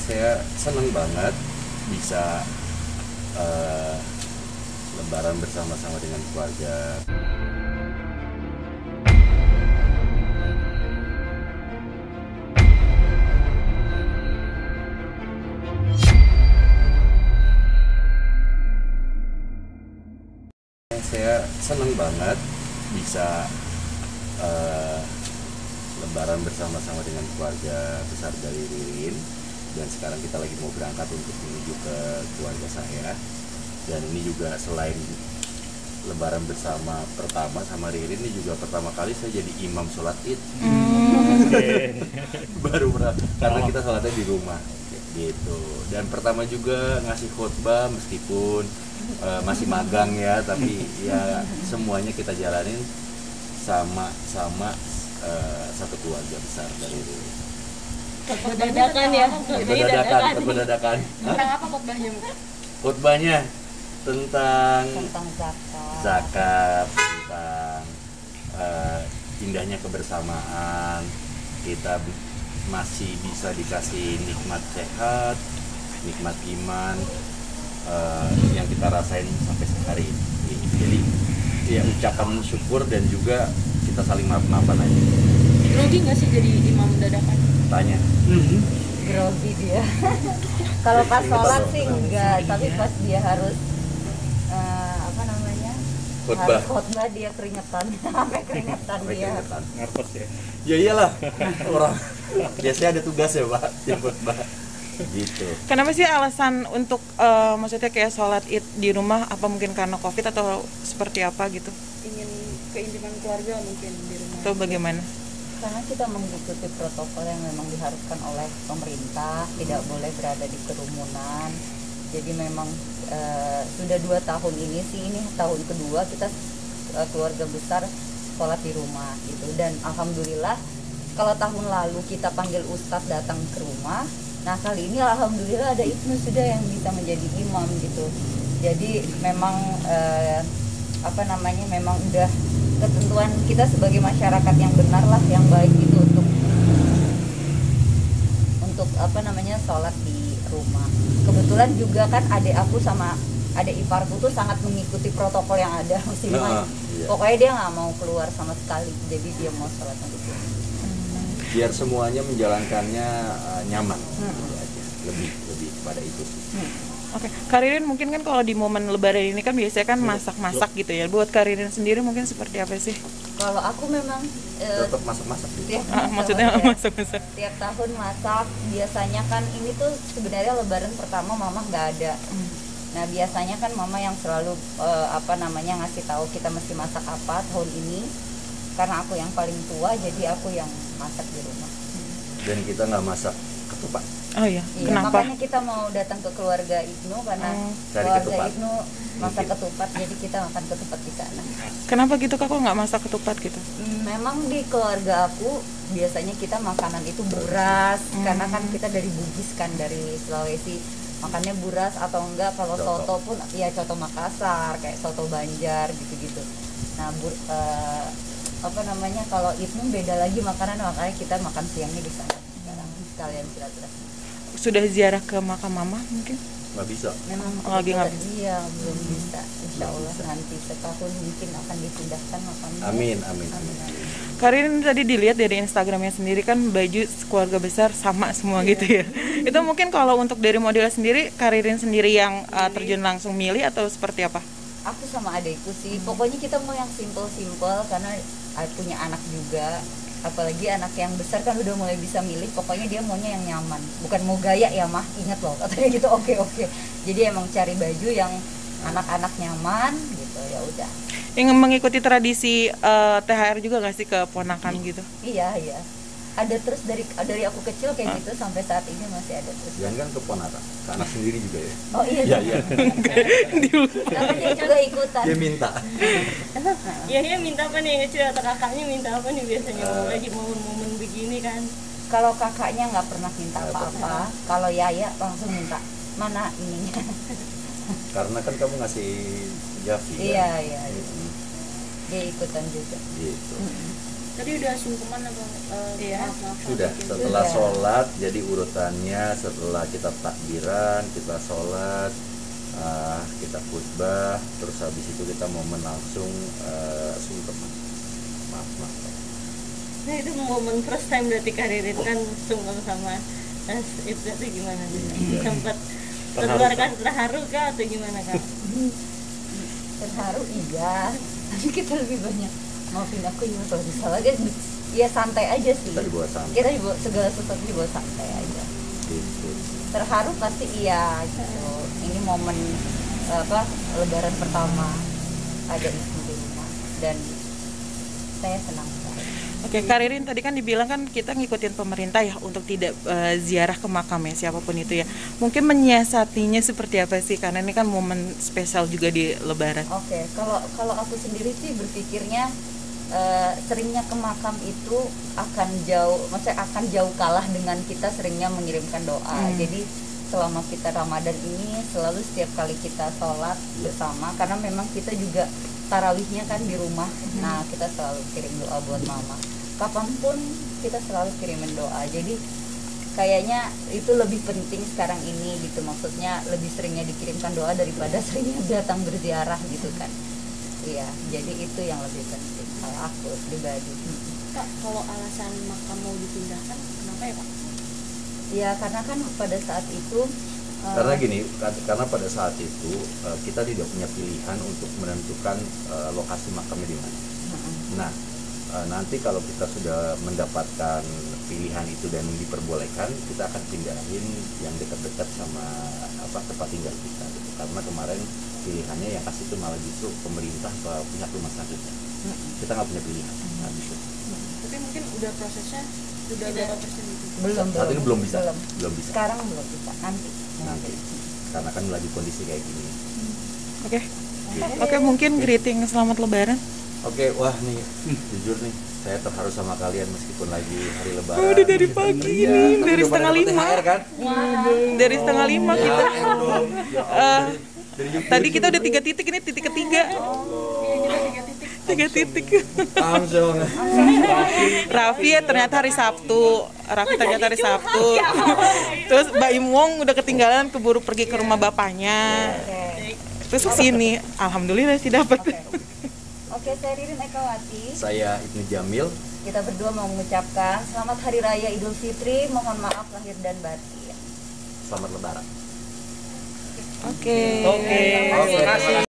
Saya senang banget bisa lebaran bersama-sama dengan keluarga. Saya senang banget bisa lebaran bersama-sama dengan keluarga besar dari Ririn, dan sekarang kita lagi mau berangkat untuk menuju ke keluarga saya. Dan ini juga selain lebaran bersama pertama sama Ririn, ini juga pertama kali saya jadi imam sholat id. Baru karena kita sholatnya di rumah gitu. Dan pertama juga ngasih khutbah meskipun masih magang ya, tapi ya semuanya kita jalanin sama satu keluarga besar dari Ririn. Khotbah dadakan ya. Khotbah dadakan. Tentang apa khotbahnya? Khotbahnya tentang zakat, tentang indahnya kebersamaan. Kita masih bisa dikasih nikmat sehat, nikmat iman yang kita rasain sampai hari ini. Jadi ya ucapan syukur dan juga kita saling maaf-maafan aja. Grogi nggak sih jadi imam dadakan? Tanya. grogi dia. Kalau pas sholat sih enggak, tapi pas dia harus Khotbah. harus khotbah dia keringetan, sampai keringetan dia. Nervous ya. Ya iyalah, orang biasanya ada tugas ya Pak, yang khotbah gitu. Kenapa sih alasan untuk maksudnya kayak sholat id di rumah? Apa mungkin karena COVID atau seperti apa gitu? Ingin keintiman keluarga mungkin di rumah. Atau bagaimana? Karena kita mengikuti protokol yang memang diharuskan oleh pemerintah, tidak boleh berada di kerumunan. Jadi memang sudah 2 tahun ini sih, ini tahun kedua kita keluarga besar sholat di rumah gitu. Dan alhamdulillah, kalau tahun lalu kita panggil ustadz datang ke rumah, nah kali ini alhamdulillah ada Ibnu sudah yang bisa menjadi imam gitu. Jadi memang memang udah ketentuan kita sebagai masyarakat yang benar lah, yang baik itu untuk sholat di rumah. Kebetulan juga kan adik aku sama adik iparku tuh sangat mengikuti protokol yang ada muslimah. Iya. Pokoknya dia nggak mau keluar sama sekali, jadi dia mau sholat di rumah. Biar semuanya menjalankannya nyaman, lebih pada itu. Oke, Kak Ririn mungkin kan kalau di momen lebaran ini kan biasanya kan masak-masak gitu ya. Buat Kak Ririn sendiri mungkin seperti apa sih? Kalau aku memang Tetap masak-masak gitu. Maksudnya masak-masak. Tiap tahun masak. Biasanya kan ini tuh sebenarnya lebaran pertama mama nggak ada. Nah biasanya kan mama yang selalu ngasih tahu kita mesti masak apa tahun ini. Karena aku yang paling tua, jadi aku yang masak di rumah. Dan kita nggak masak ketupat. Oh iya, Iya, kenapa? makanya kita mau datang ke keluarga Ibnu karena Cari keluarga ketupat. Ibnu masak ketupat, jadi kita makan ketupat di sana. Kenapa gitu Kak, kok nggak masak ketupat gitu? Memang di keluarga aku biasanya kita makanan itu beras, karena kan kita dari Bugis kan, dari Sulawesi, makannya beras atau enggak kalau soto pun ya soto Makassar, kayak soto Banjar gitu-gitu. Nah kalau Ibnu beda lagi makanan, makanya kita makan siangnya di sana sekarang sekalian silaturahmi. Sudah ziarah ke makam mama mungkin? Nggak bisa. Memang Lagi nggak bisa. Iya, belum bisa. Insya Allah nanti setahun mungkin akan dipindahkan makamnya. Amin. Kak Ririn tadi dilihat dari Instagramnya sendiri kan baju keluarga besar sama semua gitu ya. Itu mungkin kalau untuk dari model sendiri, Kak Ririn sendiri yang terjun langsung milih atau seperti apa? Aku sama adekku sih, pokoknya kita mau yang simple karena punya anak juga, apalagi anak yang besar kan udah mulai bisa milih. Pokoknya dia maunya yang nyaman, bukan mau gaya ya mah, ingat loh katanya gitu. Oke. Jadi emang cari baju yang anak-anak nyaman gitu, ya udah. Yang mengikuti tradisi THR juga nggak sih ke ponakan gitu? Iya. Ada terus dari aku kecil kayak gitu sampai saat ini masih ada terus. Jangan kan keponakan, ke anak sendiri juga ya. Oh iya. Iya. Tapi dia juga ikutan. Dia minta. Iya minta apa nih kecil atau kakaknya minta apa nih biasanya lagi momen-momen begini kan? Kalau kakaknya nggak pernah minta apa-apa, kalau Yaya langsung minta mana ininya. Karena kan kamu ngasih Javi kan? Iya. Dia ikutan juga. Gitu. Tadi udah sungkeman apa? Iya. Maaf. Sudah, setelah Sudah. sholat, jadi urutannya setelah kita takbiran, kita sholat, kita khutbah, terus habis itu kita momen langsung sungkeman. Maaf. Nah itu momen first time berarti Karirin kan sungkem sama itu berarti gimana sih? Iya. Sempat terkeluarkan terharu kah atau gimana kak? Terharu iya, tapi kita lebih banyak maafin aku ya kalau salah kan, ya santai aja sih. Kita dibawa santai. Kita dibawa segala sesuatu dibawa santai aja. Gitu. Terharu pasti iya gitu. Ini momen lebaran pertama ada ibu di rumah dan saya senang sekali. Oke, Karirin tadi kan dibilang kan kita ngikutin pemerintah ya untuk tidak ziarah ke makam ya siapapun itu ya. Mungkin menyiasatinya seperti apa sih? Karena ini kan momen spesial juga di Lebaran. Oke, kalau aku sendiri sih berpikirnya seringnya ke makam itu maksudnya akan jauh kalah dengan kita seringnya mengirimkan doa. Jadi selama kita Ramadan ini selalu setiap kali kita sholat bersama, karena memang kita juga tarawihnya kan di rumah. Nah kita selalu kirim doa buat mama. Kapanpun kita selalu kirimin doa. Jadi kayaknya itu lebih penting sekarang ini gitu, maksudnya lebih seringnya dikirimkan doa daripada seringnya datang berziarah gitu kan. Iya, jadi itu yang lebih penting kalau aku pribadi. Kak, kalau alasan makam mau dipindahkan kenapa ya Kak? Ya karena kan pada saat itu Karena gini, karena pada saat itu kita tidak punya pilihan untuk menentukan lokasi makamnya di mana. Nah, nanti kalau kita sudah mendapatkan pilihan itu dan diperbolehkan, kita akan pindahin yang dekat-dekat sama tempat tinggal kita. Gitu. Karena kemarin pilihannya yang kasih itu malah justru pemerintah ke pihak rumah sakitnya. Kita nggak punya pilihan. Nah, gitu. Tapi mungkin udah prosesnya sudah berapa persen gitu? belum Saat ini belum bisa. Sekarang belum bisa, nanti. Karena kan lagi kondisi kayak gini. Oke. Oke, mungkin greeting selamat Lebaran. Oke, wah nih, jujur nih, saya terharu sama kalian meskipun lagi hari Lebaran. Oh, udah dari pagi Iya, nih, tapi dari udah pada setengah dapet 5. THR kan? Dari setengah 5 Ya, kita. belum. Ya Allah, dari jam Tadi kita udah 3 titik, ini titik ketiga. 3 titik. Langsung. Raffi ya ternyata hari Sabtu. Terus Mbak Imwong udah ketinggalan keburu pergi ke rumah bapaknya. Terus kesini, alhamdulillah sih dapat. Oke, saya Ririn Ekawati. Saya Ibnu Jamil. Kita berdua mau mengucapkan selamat Hari Raya Idul Fitri. Mohon maaf lahir dan batin. Selamat Lebaran. Oke. Terima kasih.